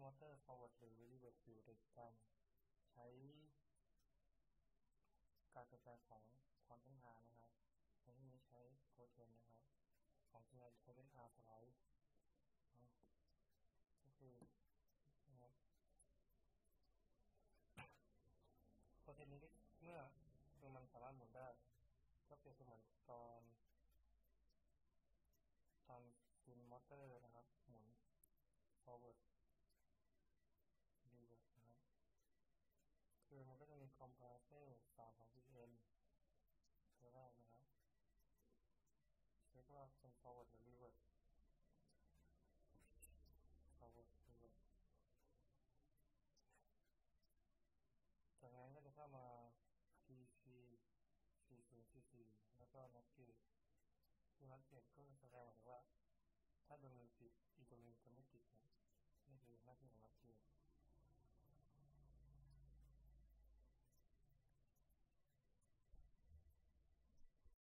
อเตอร์ forward หรือ reverse อยู่โดยการใช้การเปลี่ยนแปลงของความต้นทางนะครับในที่นี้ใช้โปรเทนนะครับของจริงใช้เป็น R slice ก็คือนะครับโปรเทนนี้เมื่อมันสามารถหมุนได้ก็เปรียบเสมือนตอนซินมอเตอร์นะครับหมุน forward reverse นะครับคือมันก็จะมี compressor 3ของ pm ตัวแรกนะครับเรียกว่าเป็น forward หรือ reverse forward reverse จากนั้นก็จะเข้ามา PC 4044แล้วก็ NOT gate คือ NOT gate ก็แสดงว่าถ้าดวงหนึ่งติดอีกดวงหนึ่งจะไม่ติดนะนี่คือหน้าที่ของ NOT gate